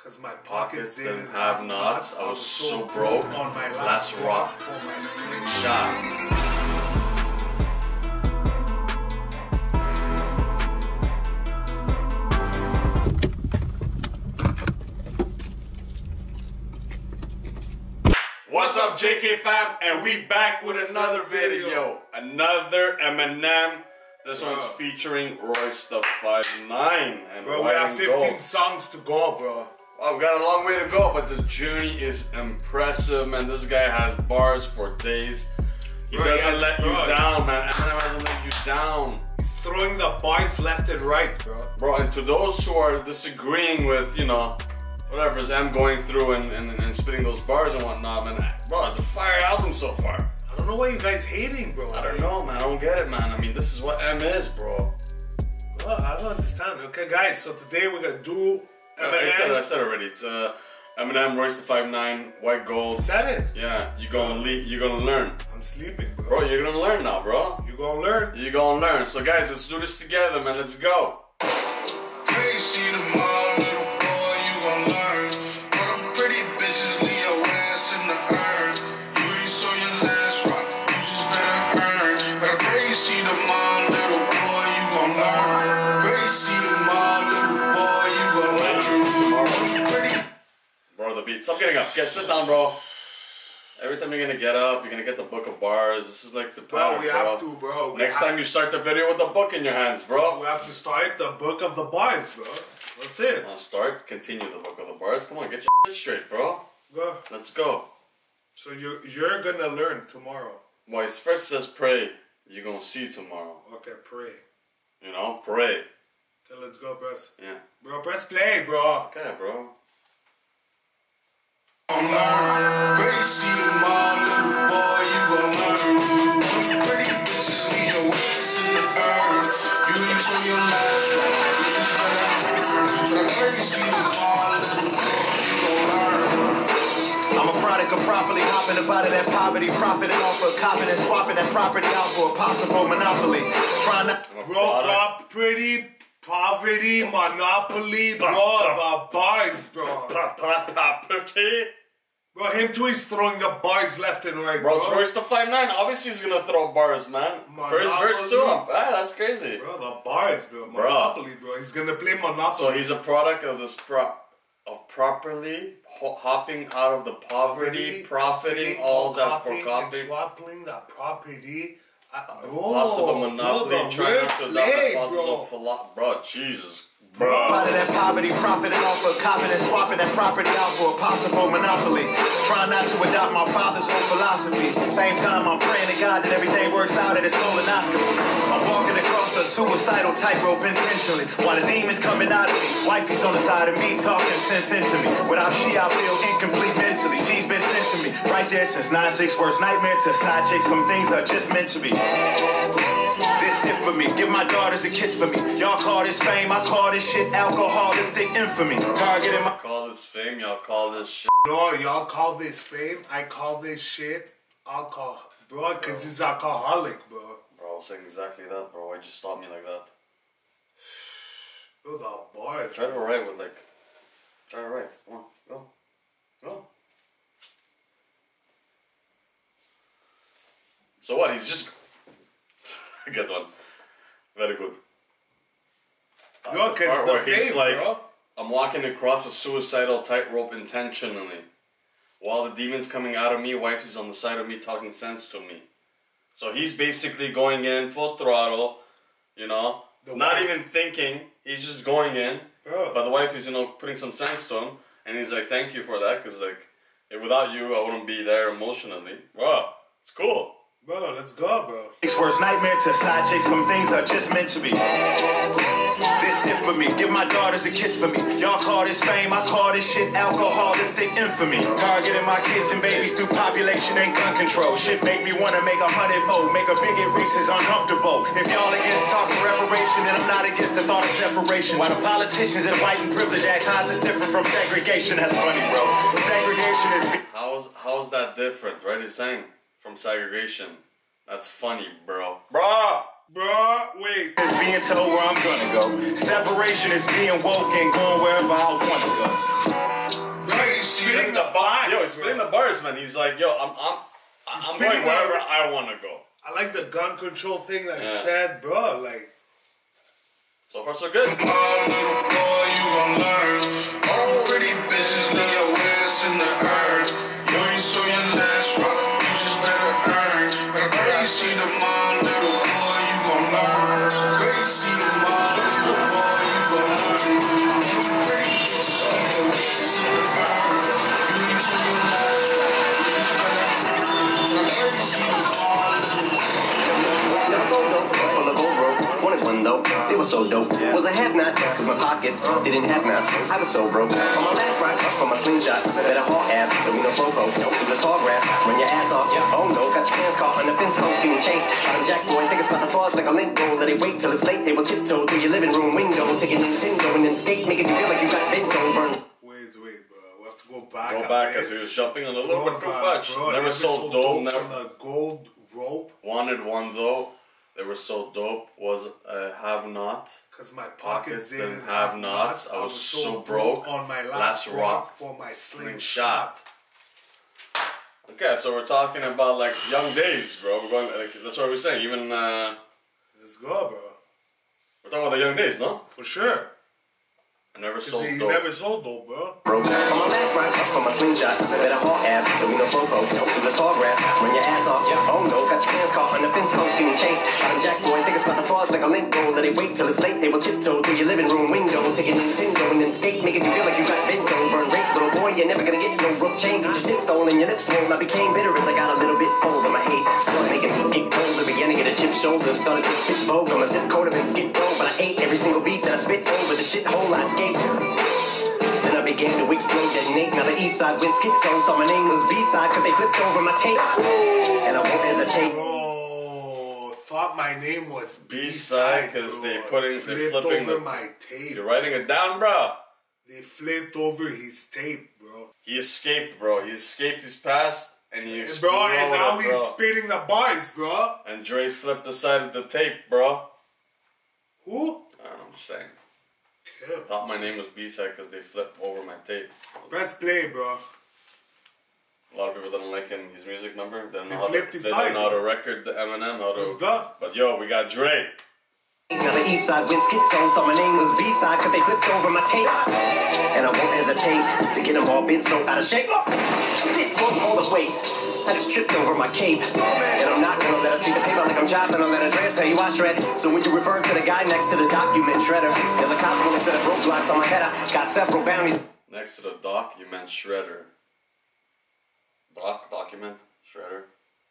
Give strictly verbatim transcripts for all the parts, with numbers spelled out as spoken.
Cause my pockets, pockets didn't, didn't have, have knots. I was, I was so broke on my last, last rock for my slingshot. What's up, J K fam? And we back with another video. Another Eminem. This bro. one's featuring Royce the five nine. And bro, we have fifteen go. songs to go, bro. Well, we've got a long way to go, but the journey is impressive, man. This guy has bars for days. He bro, doesn't he let bro. you down, man. Eminem doesn't let you down. He's throwing the bars left and right, bro. Bro, and to those who are disagreeing with, you know, whatever's M going through and, and, and spitting those bars and whatnot, man. Bro, it's a fire album so far. I don't know why you guys hating, bro. I don't know, man. I don't get it, man. I mean, this is what M is, bro. Bro, I don't understand. Okay, guys, so today we're gonna do Eminem. I said it, I said it already. It's uh, Eminem, Royce the five nine, White Gold. You said it? Yeah, you're gonna lead, you're gonna learn. I'm sleeping, bro. Bro, you're gonna learn now, bro. You gonna learn? You're gonna learn. So, guys, let's do this together, man. Let's go. Hey, see tomorrow, little boy, you gon' learn. All them pretty bitches leave your ass in the urn. You ain't saw your last rock, you just better earn. But hey, see tomorrow, little boy, you gon' learn. Hey, see tomorrow, little boy, you gon' learn. Bro, the beat. Stop getting up. Get sit down, bro. Every time you're gonna get up, you're gonna get the book of bars. This is like the power, bro. We bro. have to, bro. We Next time you start the video with the book in your hands, bro. We have to start the book of the bars, bro. That's it. I'll start, continue the book of the bars. Come on, get your shit straight, bro. Go. Let's go. So you you're gonna learn tomorrow. Well, it first says pray. You're gonna see tomorrow. Okay, pray. You know, pray. Okay, let's go, press. Yeah. Bro, press play, bro. Okay, bro. Learn. Pretty see tomorrow, little boy, you gon' learn. Pretty bitches leave your ass in the urn. You ain't show your last rock, you just better earn. Pretty see tomorrow, little boy, you gon' learn. I'm a product of properly hopping up out of that poverty, profiting off of copping and swapping that property out for a possible monopoly. Trying to bro, pop pretty poverty monopoly, bro. The bars, bro. Property. Bro, him too is throwing the bars left and right, bro. Bro, so Royce the five nine, obviously he's gonna throw bars, man. Monopoly. First verse to him. Ah, that's crazy. Bro, the bars, bro. Monopoly, bro. bro. He's gonna play Monopoly. So he's a product of this pro of properly ho hopping out of the poverty, profiting, all that for copying. Swapping the property. Uh, bro, possible monopoly, bro, trying to play, adopt the bro. Philo bro, Jesus. Bro. Out of that poverty, profiting off of copping and swapping that property out for a possible monopoly. Trying not to adopt my father's own philosophies. Same time I'm praying to God that everything works out at his colonoscopy. I'm walking across a suicidal tightrope intentionally. While the demons coming out of me. Wifey's on the side of me talking sense into me. Without she, I feel incomplete mentally. She's been sent to me right there since nine six worst nightmare to side chick. Some things are just meant to be. This it for me. Give my daughters a kiss for me. Y'all call this fame, I call this shit alcoholistic infamy. Targeting my call this fame, y'all call this shit. No, y'all call this fame. I call this shit alcohol, bro. Cause he's alcoholic, bro. Bro, I was saying exactly that, bro. Why'd you stop me like that? Those are bars. Try to write with like. Try to write. Come on, go, go. So what? He's just. Good one. Very good. Uh, Yo, the part the where he's fame, like, bro. I'm walking across a suicidal tightrope intentionally. While the demon's coming out of me, wife is on the side of me talking sense to me. So he's basically going in full throttle, you know, the not wife. even thinking. He's just going in. Bro. But the wife is, you know, putting some sense to him. And he's like, thank you for that, because, like, if without you, I wouldn't be there emotionally. Wow, it's cool. Bro, let's go, bro. It's worst nightmare to side chick. Some things are just meant to be. This it for me. Give my daughters a kiss for me. Y'all call this fame, I call this shit alcoholistic infamy. Targeting my kids and babies through population and gun control. Shit make me wanna make a hundred more. Make a bigot Reese's uncomfortable. If y'all against talking reparation, then I'm not against the thought of separation. While the politicians and white and privilege act cause is different from segregation. That's funny, bro. Segregation is. How's how's that different, right? He's saying. From segregation. That's funny, bro. Bro! Bro, wait. It's being told where I'm gonna go. Separation is being woke and going wherever I wanna go. the bars. facts, Yo, he's spitting the bars, man. He's like, yo, I'm, I'm, I'm going wherever the, I want to go. I like the gun control thing that yeah. he said, bro. Like, so far so good. Oh, little boy, you gon' learn. All pretty bitches lay your ass in the urn. You ain't saw your last rock, you just better earn. But I see the mom, little boy, you gon' learn. They see the mom, little boy, you gon' learn. Never so dope, full of gold rope. Wanted one though, they were so dope. Was a have not, cause my pockets didn't have nuts. I was so broke. On my last ride, from my slingshot, better haul ass, there'll be no slowpoke. Through the tall grass, run your ass off. Oh no, got your pants caught on the fence post, getting chased. Out of jack boys, think it's about the flaws like a lint roll. Let it wait till it's late, they will tiptoe through your living room window, taking Nintendo and then skate, making you feel like you got bent over. wait, wait, bro. We have to go back. Go back, because he was jumping on a little bit too much. Bro, never sold dope, never. From the gold rope. Wanted one though. They were so dope. Was uh, have not. Cause my pockets, Pockets didn't, didn't have nuts. I was so broke on my last, last rock, rock for my slingshot. slingshot. Okay, so we're talking about like young days, bro. We're going. Like, that's what we're saying. Even uh, Let's go, bro. we're talking about the young days, no? For sure. I never Cause sold he dope. never sold dope, bro. Broke. On my last ride, from my slingshot, better haul ass, there'll be no slowpoke. Through the tall grass, run your ass off. Oh no, got your pants caught on the fence post, getting chased. Out of jack boys, think it's about the flaws like a lint roll. Let it wait till it's late, they will tiptoe through your living room window, taking Nintendo and then skate, making you feel like you got bent over. Rape, little boy, you're never gonna get no rope chain. Get your shit stolen, your lips swole. I became bitter as I got a little bit older. My hate was making me get colder, began to get a chip shoulder, started to spit vogue. I'm a zip code, I've been skid roll, but I ate every single beat that I spit over the shithole I escaped. Then I began to explode, detonate. Now the east side went schizo. Thought my name was B-side cause they flipped over my tape. And I won't hesitate. Bro, thought my name was B-side because bro. they putting they flipped flipping over the, my tape. You're writing it down, bro. They flipped over his tape, bro. He escaped, bro. He escaped his past and he And bro, and now it, he's bro. spitting the bars, bro. And Dre flipped the side of the tape, bro. Who? I don't know, I'm just saying. Okay. Thought my name was B-side because they flipped over my tape. Press play, bro. A lot of people don't like him, his music, remember? They don't They know how to, flipped his they side, don't know how to bro. record the Eminem, how to... Let's go. But yo, we got Dre. Now the east side went schizo. Thought my name was B-side cause they flipped over my tape. And I won't hesitate to get them all bent so out of shape. Shit, won't hold the weight. I just tripped over my cape. And I'm not gonna let her treat the paper like I'm chopping. I'll let her dress, tell you I shred. So when you refer to the guy next to the document shredder, the other cops wanna set up roadblocks on my head. I got several bounties. Next to the doc, you meant shredder. Doc, document, shredder.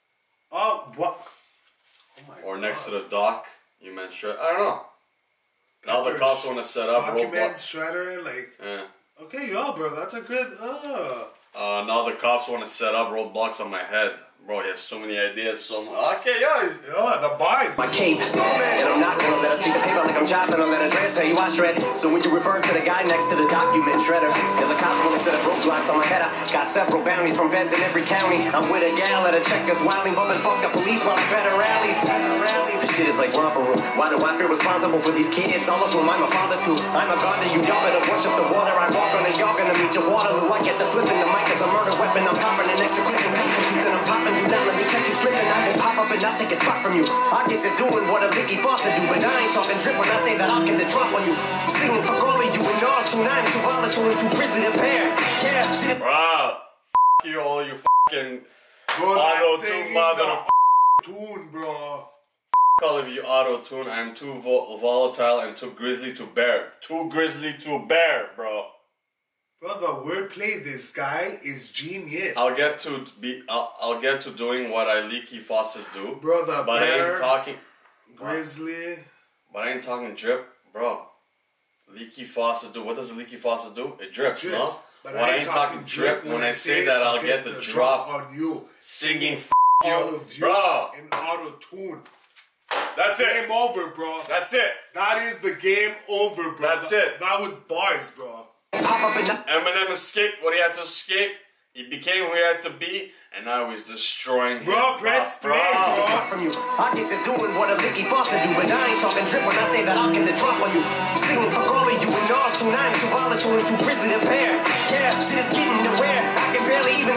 Oh, what? Oh my Or next God. to the doc, you meant shredder. I don't know. Now the Pepper cops want to set up Document, roadblocks. shredder, like... Yeah. Okay, yo, bro, that's a good... Uh. Uh, now the cops want to set up roadblocks on my head. Bro, he has so many ideas, so much. Okay, yo, he's... Yo, the bars. My cape. And I'm not gonna let her treat the paper like I'm chopping. I'll let her dress, tell you I shred. So when you refer to the guy next to the document shredder, the other cops wanna set up roadblocks on my head. I got several bounties from feds in every county. I'm with a gal at a checkers wilding, bumping fuck the police while I'm at rallies. This shit is like romper room. Why do I feel responsible for these kids? All of whom I'm a father to. I'm a god to you, y'all better worship the water. I walk on it, y'all gonna meet your Waterloo. I get the flipping, the mic is a murder weapon. I'm popping an extra clip to keep shooting. I'm popping, do not let me catch you slipping. I will pop up and I'll take a spot from you. I get to doing what a Licky Foster do, but I ain't talking drip when I say that I'll get the drop on you. Singing for all of you and all too nine, too volatile and too busy to bear. Yeah, shit. Bro, f you, all you fucking Bro, auto that's tune singing mother. the tune, bro. All of you auto tune. I am too vo volatile and too grizzly to bear. Too grizzly to bear, bro. Bro, the wordplay, this guy is genius. I'll get to be. I'll, I'll get to doing what I Leaky Faucet do. Bro, the but I bear, ain't talking. Grizzly. But I ain't talking drip, bro. Leaky Faucet do. What does a leaky faucet do? It drips, Drips. no? But But I ain't talking drip when I say that I'll get the drop. on you. Singing f All you, of you bro. in auto tune. That's Game it. over, bro. That's it. That is the game over, bro. That's That- it. That was bars, bro. Pop up and Eminem escaped what he had to escape. He became who he had to be, and now he's destroying Bro, hip-hop, press bro. play, take a bro. spot from you. I get to doing what a Licky Foster do, but I ain't talking drip when I say that I'll get the drop on you. Singing for all of you and all too nine, too volatile and too busy to bear. Yeah, shit is getting to where I can bear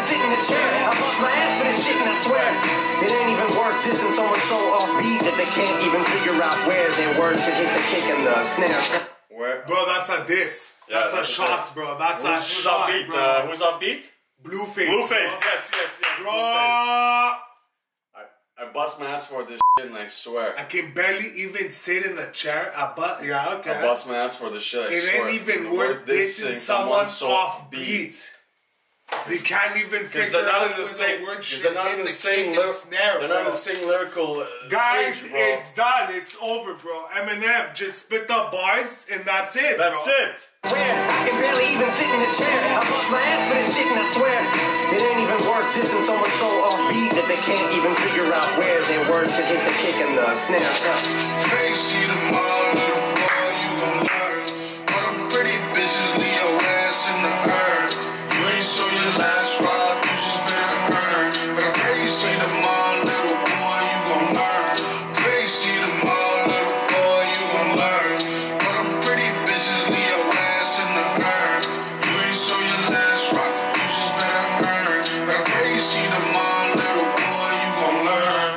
sit in the chair. I bust my ass for this shit and I swear it ain't even worth dissing someone so offbeat that they can't even figure out where their words should hit the kick and the snare. Where? Bro, that's a diss. Yeah, that's, that's a shot, diss. Bro. That's who's, a who's shot, upbeat? bro. Uh, who's upbeat? Blueface. Blueface, bro. yes, yes, yes. Bro. Blueface. I, I bust my ass for this shit and I swear. I can barely even sit in a chair. I bu- yeah, okay. I bust my ass for this shit, I it swear. ain't even It's worth dissing someone so off beat. They can't even figure they're not out in the same. the word Because they're not in the, the same. Lyr- snare, they're bro. not in the same lyrical uh, Guys, stage, bro. it's done. It's over, bro. Eminem just spit the bars and that's it. That's bro. it. Where I can barely even sit in the chair. I bust my ass for this shit and I swear it ain't even worth dissing someone so offbeat that they can't even figure out where their words should hit the kick and the snare. Hey, see tomorrow, little boy, you gon' learn. All them pretty bitches leave your ass in the urn. You ain't so your last rock, you just better earn. But I pray you see tomorrow, little boy, you gon' learn. Pray you see tomorrow, little boy, you gon' learn. All them pretty bitches leave your ass in the urn. You ain't so your last rock, you just better earn. But I pray you see tomorrow, little boy, you gon' learn.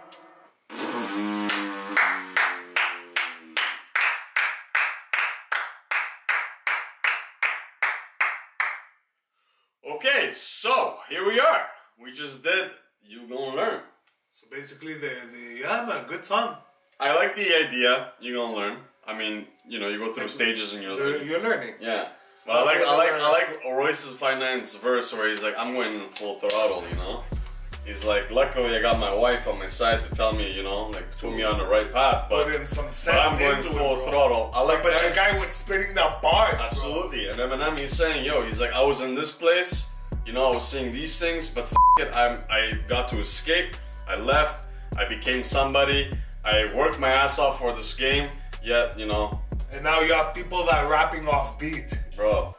Okay, so here we are. We just did You Gonna Learn. So basically, the, the yeah, man, good song. I like the idea. You Gonna Learn. I mean, you know, you go through stages and you're You're, learning. you're learning. Yeah. So But I like, that's I what like, they're- I like Royce's five nine's verse where he's like, I'm going full throttle, you know? He's like, luckily I got my wife on my side to tell me, you know, like, to put me on the right path, but, Put in some sense but I'm going into full it, bro. throttle. I like But that. the guy was spitting the bars, Absolutely. And Eminem, he's saying, yo, he's like, I was in this place, you know, I was seeing these things, but f it, I'm, I got to escape, I left, I became somebody, I worked my ass off for this game, yet, you know. bro. And now you have people that are rapping off beat. Bro.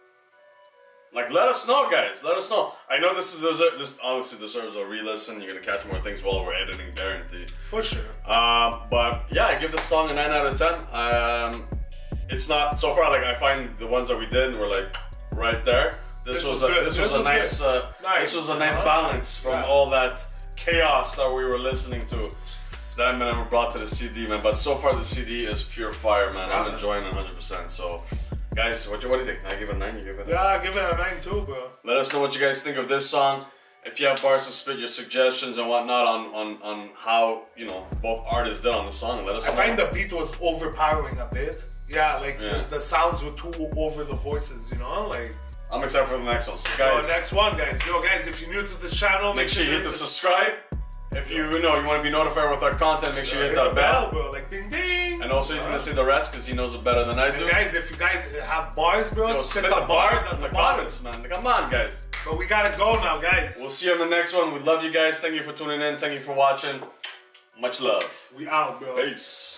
Like, let us know, guys. Let us know. I know this is this obviously deserves a re-listen. You're gonna catch more things while we're editing, guaranteed. For sure. Um, but yeah, I give this song a nine out of ten. Um, it's not so far. Like I find the ones that we did were like right there. This, This was, was a good. this, This was, was a nice, uh, Nice. this was a nice Uh-huh. balance from Yeah. all that chaos that we were listening to. That Eminem brought to the C D, man. But so far the C D is pure fire, man. I'm Yeah. enjoying it one hundred percent. So, guys, what, you, what do you think? I give it a nine. You give it a nine? Yeah, give it a nine too, bro. Let us know what you guys think of this song. If you have bars to spit, your suggestions and whatnot on, on, on how, you know, both artists did on the song, let us I know. find the beat was overpowering a bit. Yeah, like Yeah. The, the sounds were too over the voices, you know? Like, I'm excited for the next one. So, so guys, next one, guys. Yo, guys, if you're new to this channel, make sure you hit the subscribe. If you, you know, you want to be notified with our content, make sure you hit the that bell. bro. Like, ding, ding. And also, he's going to say the rest because he knows it better than I do. And guys, if you guys have bars, bro, Yo, spit spit the, the bars bars at in the the bottom. comments, man. Come on, guys. But we gotta go now, guys. We'll see you on the next one. We love you guys. Thank you for tuning in. Thank you for watching. Much love. We out, bro. Peace.